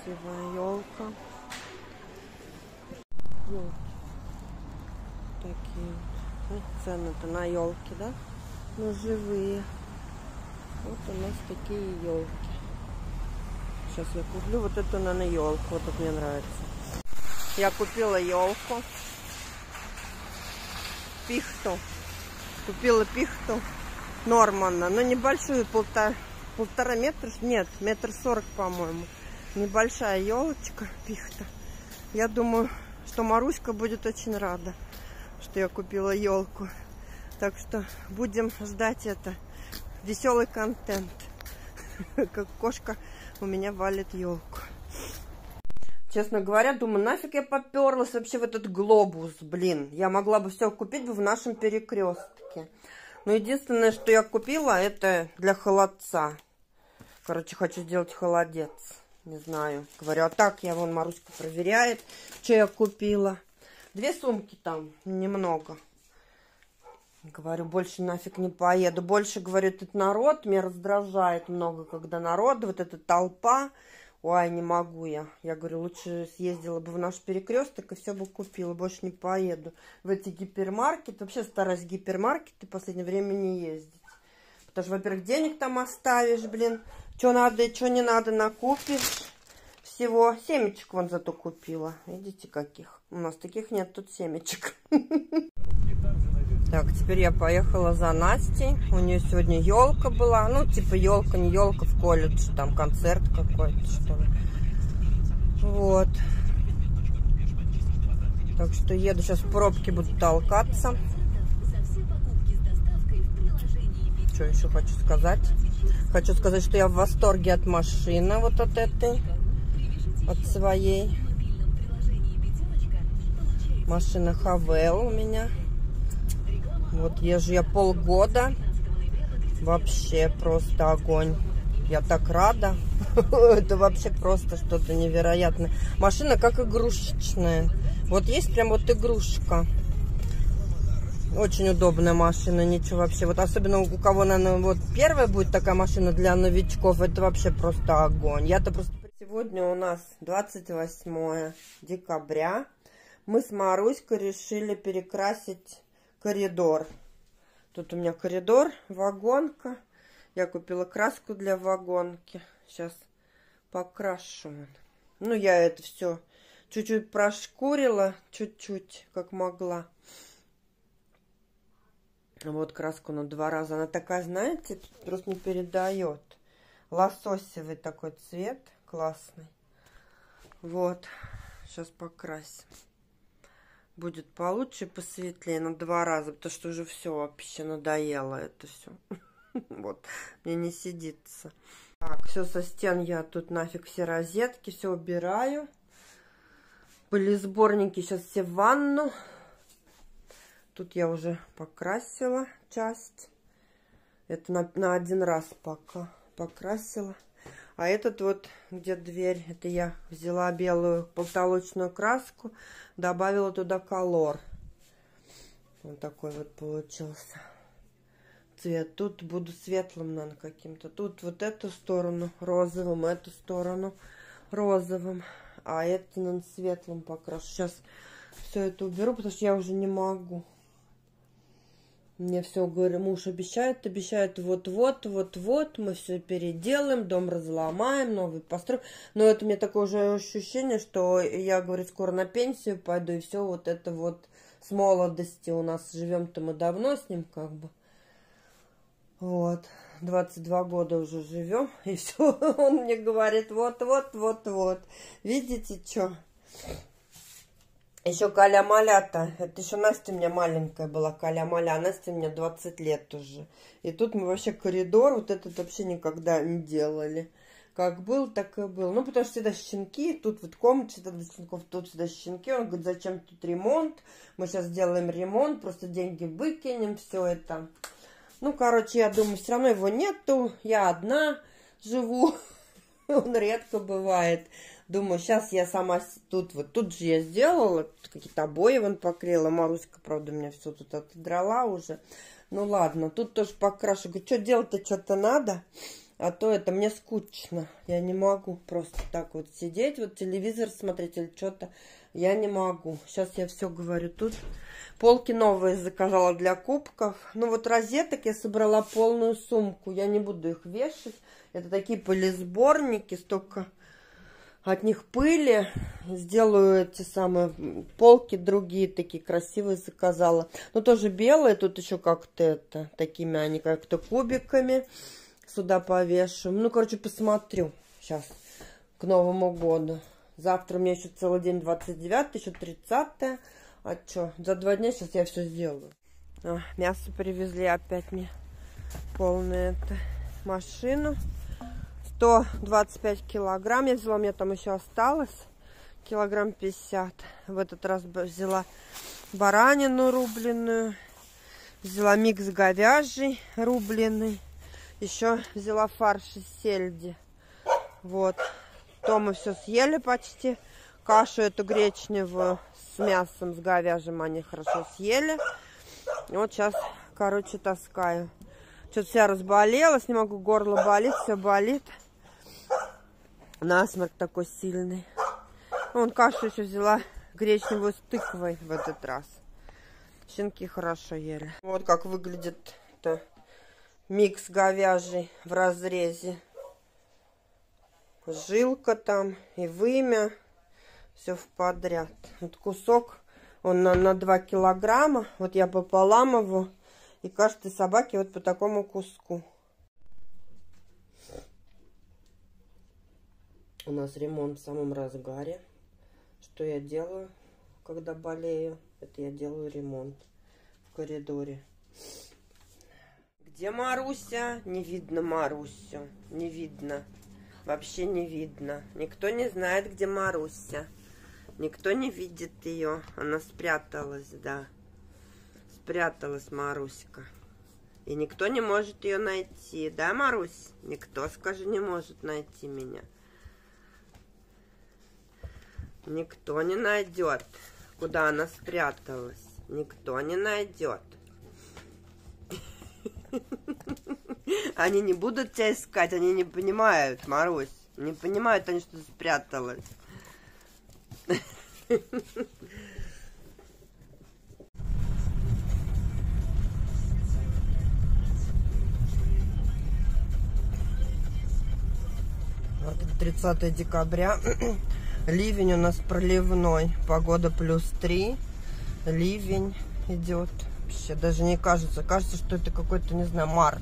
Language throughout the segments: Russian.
красивая елка. Елки такие. Цены-то на елки, да? Но живые. Вот у нас такие елки. Сейчас я куплю вот эту, наверное, елку. Вот это мне нравится. Я купила елку. Пихту. Купила пихту Норманна. Но небольшую, полтора метра. Нет, 1,40 м, по-моему. Небольшая елочка пихта. Я думаю, что Маруська будет очень рада, что я купила елку. Так что будем ждать это. Веселый контент. Как кошка у меня валит елку. Честно говоря, думаю, нафиг я поперлась вообще в этот глобус, блин. Я могла бы все купить бы в нашем перекрестке. Но единственное, что я купила, это для холодца. Короче, хочу сделать холодец. Не знаю. Говорю, а так я, вон, Маруська проверяет, что я купила. 2 сумки там, немного. Говорю, больше нафиг не поеду. Больше, говорю, этот народ меня раздражает много, когда народ, вот эта толпа. Ой, не могу я. Я говорю, лучше съездила бы в наш перекресток и все бы купила. Больше не поеду в эти гипермаркеты. Вообще стараюсь в гипермаркеты в последнее время не ездить. Потому что, во-первых, денег там оставишь, блин. Что надо и что не надо накупишь. Всего. Семечек вон зато купила. Видите, каких? У нас таких нет, тут семечек. Так, теперь я поехала за Настей. У нее сегодня елка была. Ну, типа елка, не елка в колледж. Там концерт какой-то, что ли. Вот. Так что еду. Сейчас в пробке буду толкаться. Что еще хочу сказать? Хочу сказать, что я в восторге от машины. Вот от этой. От своей. Машина Хавейл у меня. Вот езжу я полгода. Вообще просто огонь. Я так рада. Это вообще просто что-то невероятное. Машина как игрушечная. Вот есть прям вот игрушка. Очень удобная машина. Ничего вообще. Вот особенно у кого, наверное, вот первая будет такая машина для новичков. Это вообще просто огонь. Я-то просто... Сегодня у нас 28 декабря. Мы с Маруськой решили перекрасить коридор. Тут у меня коридор, вагонка. Я купила краску для вагонки. Сейчас покрашу. Ну, я это все чуть-чуть прошкурила. Чуть-чуть, как могла. Вот краску на 2 раза. Она такая, знаете, просто не передает. Лососевый такой цвет. Классный. Вот. Сейчас покрасим. Будет получше, посветлее на 2 раза, потому что уже все вообще надоело это все. Вот, мне не сидится. Так, все со стен я тут нафиг все розетки, все убираю. Были сборники, сейчас все в ванну. Тут я уже покрасила часть. Это на 1 раз пока покрасила. А этот вот, где дверь, это я взяла белую потолочную краску, добавила туда колор. Вот такой вот получился цвет. Тут буду светлым, наверное, каким-то. Тут вот эту сторону розовым, эту сторону розовым. А это, наверное, светлым покрашу. Сейчас все это уберу, потому что я уже не могу. Мне все, говорю, муж обещает, вот-вот, мы все переделаем, дом разломаем, новый построим. Но это мне такое уже ощущение, что я, говорю, скоро на пенсию пойду, и все вот это вот с молодости у нас, живем-то мы давно с ним как бы. Вот, 22 года уже живем, и все, он мне говорит, вот, видите, что? Еще каля-маля-то. Это еще Настя у меня маленькая была, каля-маля. А Настя у меня 20 лет уже. И тут мы вообще коридор вот этот вообще никогда не делали. Как был, так и был. Ну, потому что всегда щенки. Тут вот комната всегда для щенков, тут всегда щенки. Он говорит, зачем тут ремонт? Мы сейчас сделаем ремонт, просто деньги выкинем, все это. Ну, короче, я думаю, все равно его нету. Я одна живу. Он редко бывает. Думаю, сейчас я сама тут же я сделала, какие-то обои вон поклеила. Маруська, правда, меня все тут отодрала уже. Ну ладно, тут тоже покрашу. Говорю, что делать-то, что-то надо. А то это мне скучно. Я не могу просто так вот сидеть, вот телевизор смотреть или что-то. Я не могу. Сейчас я все говорю. Тут полки новые заказала для кубков. Ну вот розеток я собрала полную сумку. Я не буду их вешать. Это такие пылесборники, столько от них пыли. Сделаю эти самые полки другие, такие красивые заказала. Но тоже белые, тут еще как-то это, такими они как-то кубиками. Сюда повешу. Ну, короче, посмотрю сейчас к Новому году. Завтра у меня еще целый день 29, еще 30. А что, за 2 дня сейчас я все сделаю. Мясо привезли опять мне полную машину. 125 килограмм я взяла, у меня там еще осталось килограмм 50. В этот раз взяла баранину рубленную, взяла микс говяжий рубленый, еще взяла фарш из сельди. Вот, то мы все съели почти. Кашу эту гречневую с мясом, с говяжьим они хорошо съели. Вот сейчас, короче, таскаю. Что-то вся разболелась, не могу, горло болит, все болит. Насморк такой сильный. Вон кашу еще взяла гречневую с тыквой в этот раз. Щенки хорошо ели. Вот как выглядит микс говяжий в разрезе. Жилка там и вымя. Все в подряд. Вот кусок, он на 2 килограмма. Вот я пополам его. И каждой собаке вот по такому куску. У нас ремонт в самом разгаре. Что я делаю, когда болею? Это я делаю ремонт в коридоре. Где Маруся? Не видно Марусю. Не видно. Вообще не видно. Никто не знает, где Маруся. Никто не видит ее. Она спряталась, да. Спряталась Маруська. И никто не может ее найти. Да, Марусь? Никто, скажи, не может найти меня. Никто не найдет, куда она спряталась. Никто не найдет. Они не будут тебя искать, они не понимают, Марусь. Не понимают они, что ты спряталась. Вот 30 декабря. Ливень у нас проливной. Погода +3. Ливень идет. Вообще даже не кажется. Кажется, что это какой-то, не знаю, март.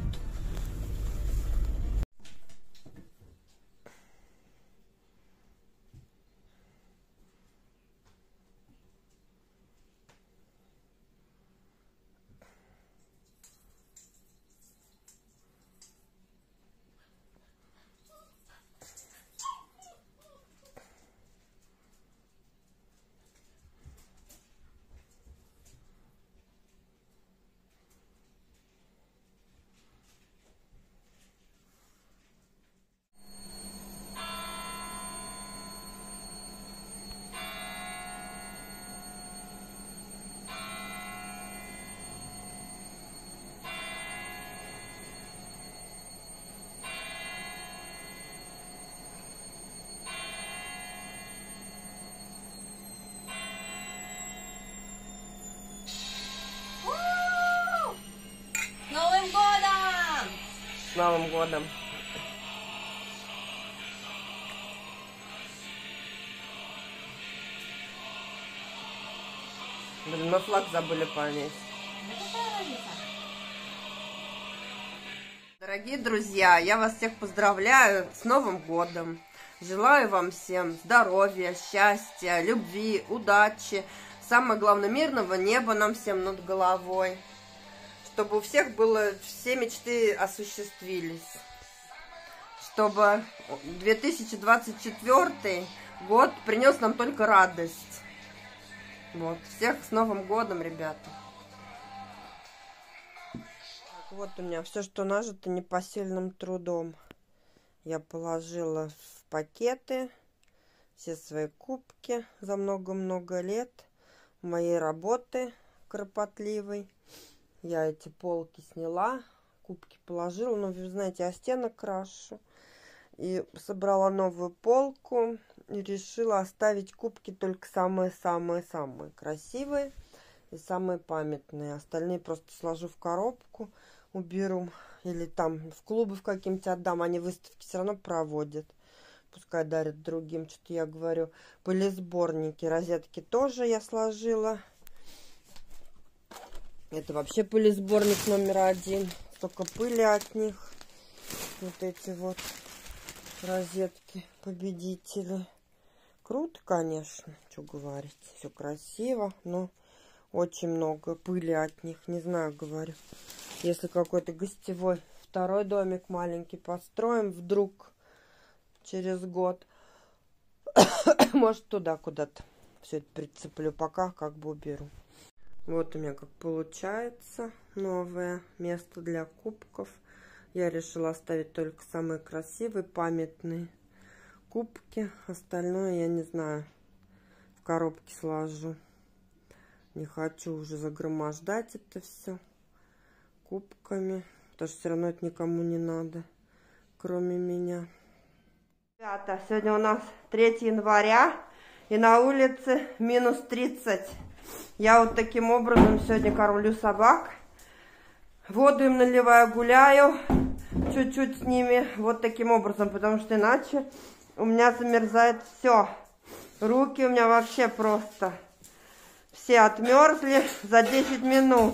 С Новым годом! Блин, мы флаг забыли повесить. Дорогие друзья, я вас всех поздравляю с Новым годом. Желаю вам всем здоровья, счастья, любви, удачи. Самое главное, мирного неба нам всем над головой. Чтобы у всех было, все мечты осуществились. Чтобы 2024 год принес нам только радость. Вот. Всех с Новым годом, ребята. Так, вот у меня все, что нажито непосильным трудом. Я положила в пакеты все свои кубки за много-много лет моей работы кропотливой. Я эти полки сняла, кубки положила. Но, вы знаете, я стенок крашу. И собрала новую полку. И решила оставить кубки только самые-самые-самые красивые. И самые памятные. Остальные просто сложу в коробку, уберу. Или там в клубы в каким-то отдам. Они выставки все равно проводят. Пускай дарят другим. Что-то я говорю. Пылесборники, розетки тоже я сложила. Это вообще пылесборник номер 1. Столько пыли от них. Вот эти вот розетки победители. Круто, конечно. Что говорить. Все красиво, но очень много пыли от них. Не знаю, говорю. Если какой-то гостевой второй домик маленький построим вдруг через год, может, туда куда-то все это прицеплю. Пока как бы уберу. Вот у меня как получается новое место для кубков. Я решила оставить только самые красивые, памятные кубки. Остальное, я не знаю, в коробке сложу. Не хочу уже загромождать это все кубками, потому что все равно это никому не надо, кроме меня. Ребята, сегодня у нас 3 января, и на улице минус 30. Я вот таким образом сегодня кормлю собак. Воду им наливаю, гуляю чуть-чуть с ними. Вот таким образом, потому что иначе у меня замерзает все. Руки у меня вообще просто все отмерзли за 10 минут.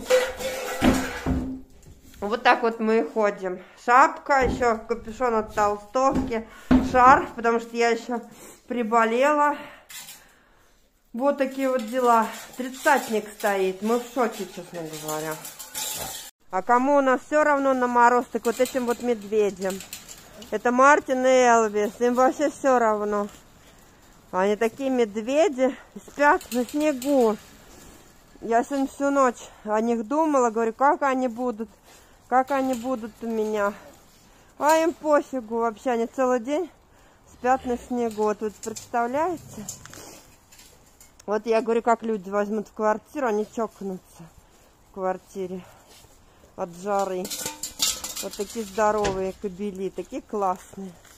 Вот так вот мы и ходим. Шапка, еще капюшон от толстовки, шарф, потому что я еще приболела. Вот такие вот дела. 30-ник стоит. Мы в шоке, честно говоря. А кому у нас все равно на мороз, так вот этим вот медведям. Это Мартин и Элвис. Им вообще все равно. Они такие медведи, спят на снегу. Я сегодня всю ночь о них думала. Говорю, как они будут у меня. А им пофигу вообще. Они целый день спят на снегу. Вот вы представляете? Вот я говорю, как люди возьмут в квартиру, они чокнутся в квартире от жары. Вот такие здоровые кобели, такие классные.